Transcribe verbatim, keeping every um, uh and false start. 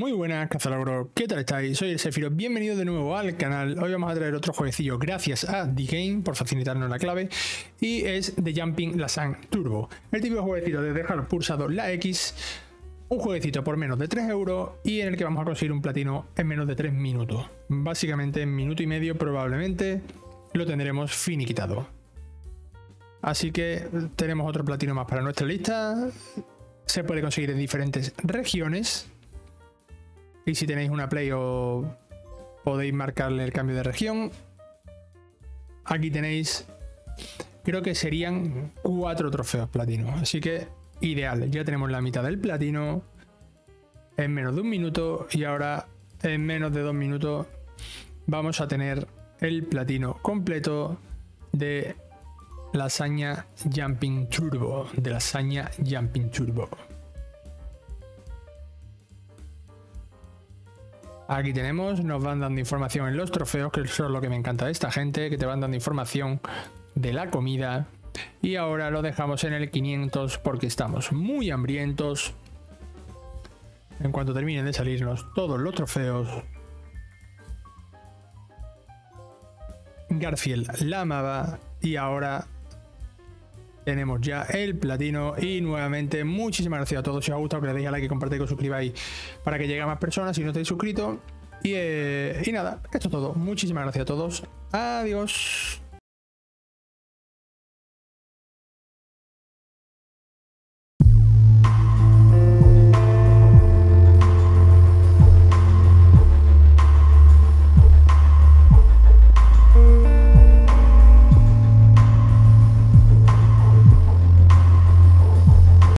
Muy buenas, cazalogros, ¿qué tal estáis? Soy el Sefiro, bienvenido de nuevo al canal. Hoy vamos a traer otro jueguecillo gracias a The Game por facilitarnos la clave, y es The Jumping Lassang Turbo. El típico jueguecito de dejar pulsado la X, un jueguecito por menos de tres euros y en el que vamos a conseguir un platino en menos de tres minutos. Básicamente en minuto y medio probablemente lo tendremos finiquitado. Así que tenemos otro platino más para nuestra lista. Se puede conseguir en diferentes regiones. Y si tenéis una Play o podéis marcarle el cambio de región. Aquí tenéis, creo que serían cuatro trofeos platino. Así que ideal, ya tenemos la mitad del platino en menos de un minuto. Y ahora en menos de dos minutos vamos a tener el platino completo de Lasaña Jumping Turbo. De Lasaña Jumping Turbo. Aquí tenemos, nos van dando información en los trofeos, que eso es lo que me encanta de esta gente, que te van dando información de la comida. Y ahora lo dejamos en el quinientos porque estamos muy hambrientos. En cuanto terminen de salirnos todos los trofeos, Garfield la amaba y ahora tenemos ya el platino. Y nuevamente muchísimas gracias a todos. Si os ha gustado, que le deis a like, que compartáis, que os suscribáis para que llegue a más personas si no estáis suscritos. Y, eh, y nada, esto es todo. Muchísimas gracias a todos. Adiós.